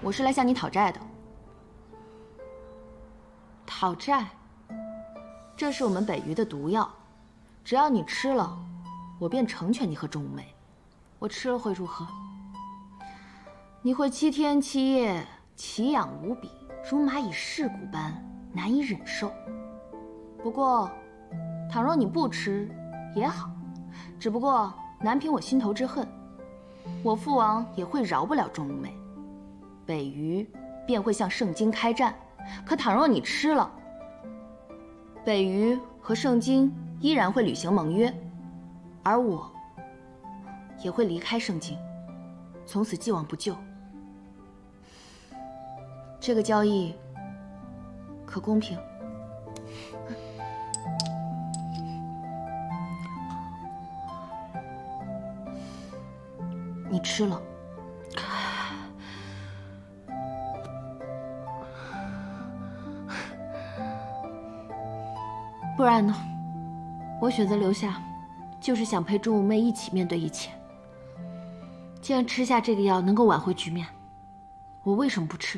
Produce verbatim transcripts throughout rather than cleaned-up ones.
我是来向你讨债的。讨债？这是我们北隅的毒药，只要你吃了，我便成全你和钟无媚。我吃了会如何？你会七天七夜奇痒无比，如蚂蚁噬骨般难以忍受。不过，倘若你不吃也好，只不过难平我心头之恨。我父王也会饶不了钟无媚，北隅便会向圣京开战。可倘若你吃了，北隅和圣京依然会履行盟约，而我也会离开圣京，从此既往不咎。这个交易可公平？你吃了，不然呢？我选择留下，就是想陪钟无媚一起面对一切。既然吃下这个药能够挽回局面，我为什么不吃？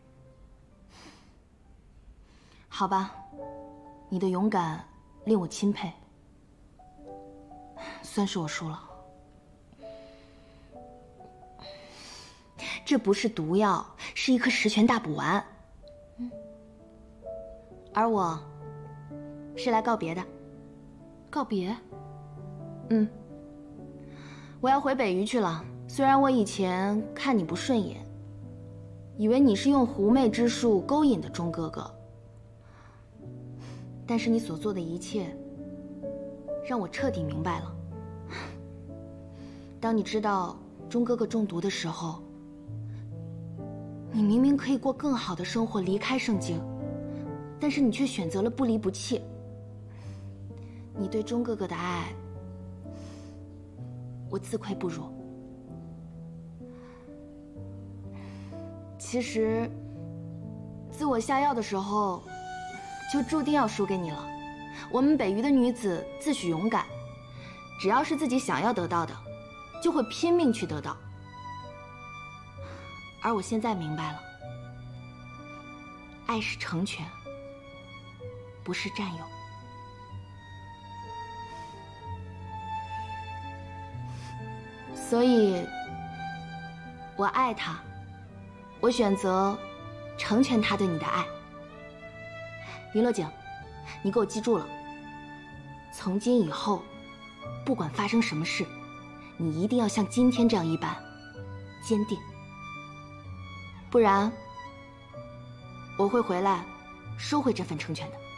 好吧，你的勇敢令我钦佩，算是我输了。这不是毒药，是一颗十全大补丸。嗯，而我是来告别的。告别？嗯，我要回北隅去了。虽然我以前看你不顺眼，以为你是用狐媚之术勾引的钟哥哥，但是你所做的一切，让我彻底明白了。当你知道钟哥哥中毒的时候，你明明可以过更好的生活，离开圣京，但是你却选择了不离不弃。你对钟哥哥的爱，我自愧不如。其实，自我下药的时候，就注定要输给你了。我们北隅的女子自诩勇敢，只要是自己想要得到的，就会拼命去得到。而我现在明白了，爱是成全，不是占有。所以，我爱他，我选择成全他对你的爱。林洛景，你给我记住了，从今以后，不管发生什么事，你一定要像今天这样一般坚定。不然，我会回来收回这份成全的。